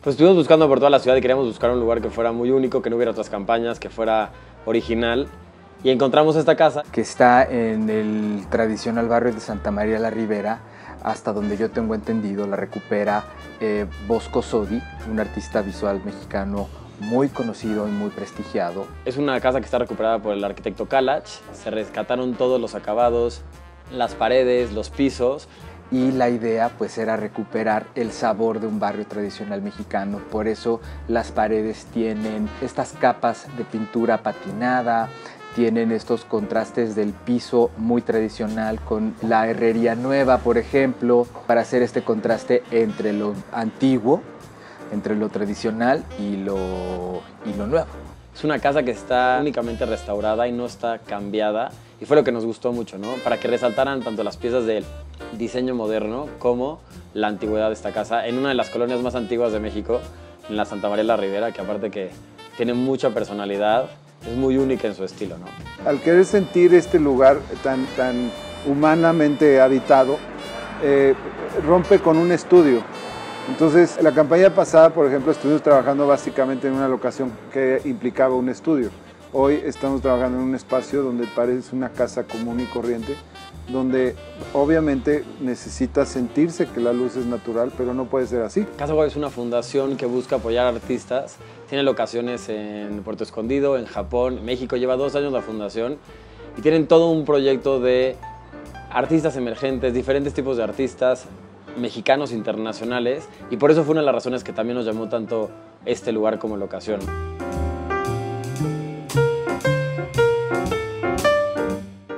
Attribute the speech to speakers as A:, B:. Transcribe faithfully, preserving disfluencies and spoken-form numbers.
A: Pues estuvimos buscando por toda la ciudad y queríamos buscar un lugar que fuera muy único, que no hubiera otras campañas, que fuera original. Y encontramos esta casa.
B: Que está en el tradicional barrio de Santa María la Ribera, hasta donde yo tengo entendido la recupera eh, Bosco Sodi, un artista visual mexicano muy conocido y muy prestigiado.
A: Es una casa que está recuperada por el arquitecto Kalach. Se rescataron todos los acabados, las paredes, los pisos.
B: Y la idea pues era recuperar el sabor de un barrio tradicional mexicano. Por eso las paredes tienen estas capas de pintura patinada, tienen estos contrastes del piso muy tradicional con la herrería nueva, por ejemplo, para hacer este contraste entre lo antiguo, entre lo tradicional y lo, y lo nuevo.
A: Es una casa que está únicamente restaurada y no está cambiada, y fue lo que nos gustó mucho, ¿no? Para que resaltaran tanto las piezas del diseño moderno como la antigüedad de esta casa, en una de las colonias más antiguas de México, en la Santa María la Ribera, que aparte que tiene mucha personalidad, es muy única en su estilo, ¿no?
C: Al querer sentir este lugar tan, tan humanamente habitado, eh, rompe con un estudio. Entonces, la campaña pasada, por ejemplo, estuvimos trabajando básicamente en una locación que implicaba un estudio. Hoy estamos trabajando en un espacio donde parece una casa común y corriente, donde obviamente necesita sentirse que la luz es natural, pero no puede ser así.
A: Casa Guay es una fundación que busca apoyar artistas. Tiene locaciones en Puerto Escondido, en Japón, México. Lleva dos años la fundación y tienen todo un proyecto de artistas emergentes, diferentes tipos de artistas, mexicanos, internacionales, y por eso fue una de las razones que también nos llamó tanto este lugar como locación.